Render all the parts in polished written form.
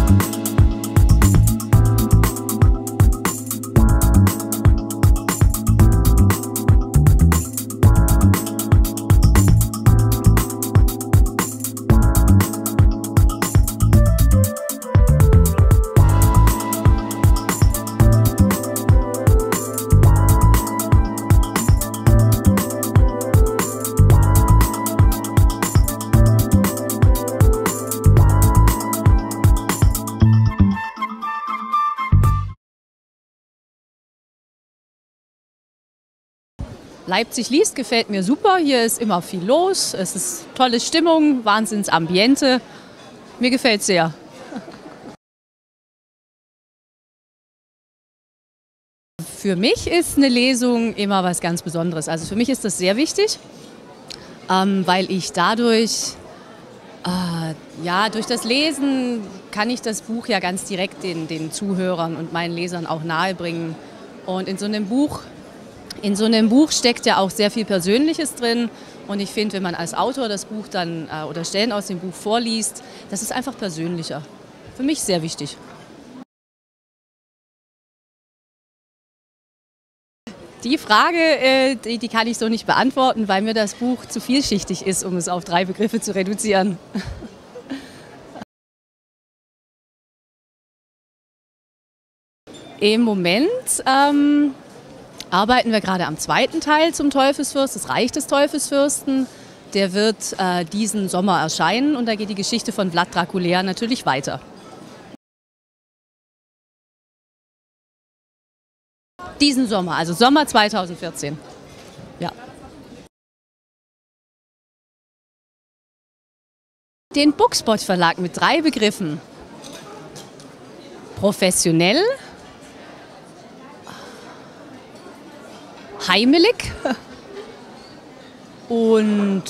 Leipzig liest gefällt mir super. Hier ist immer viel los. Es ist tolle Stimmung, Wahnsinnsambiente. Mir gefällt es sehr. Für mich ist eine Lesung immer was ganz Besonderes. Also für mich ist das sehr wichtig, weil ich dadurch, durch das Lesen kann ich das Buch ja ganz direkt den Zuhörern und meinen Lesern auch nahebringen. Und in so einem Buch steckt ja auch sehr viel Persönliches drin. Und ich finde, wenn man als Autor das Buch dann oder Stellen aus dem Buch vorliest, das ist einfach persönlicher. Für mich sehr wichtig. Die Frage, die kann ich so nicht beantworten, weil mir das Buch zu vielschichtig ist, um es auf 3 Begriffe zu reduzieren. Im Moment arbeiten wir gerade am 2. Teil zum Teufelsfürst, das Reich des Teufelsfürsten. Der wird diesen Sommer erscheinen und da geht die Geschichte von Vlad Dracula natürlich weiter. Diesen Sommer, also Sommer 2014. Ja. Den Bookspot Verlag mit 3 Begriffen. Professionell, heimelig und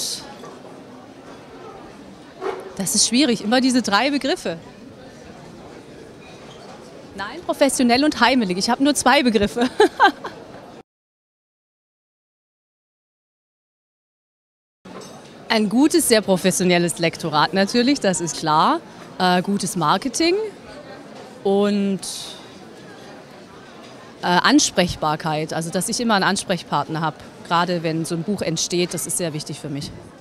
das ist schwierig, immer diese 3 Begriffe. Nein, professionell und heimelig. Ich habe nur 2 Begriffe. Ein gutes, sehr professionelles Lektorat natürlich, das ist klar. Gutes Marketing und Ansprechbarkeit, also dass ich immer einen Ansprechpartner habe. Gerade wenn so ein Buch entsteht, das ist sehr wichtig für mich.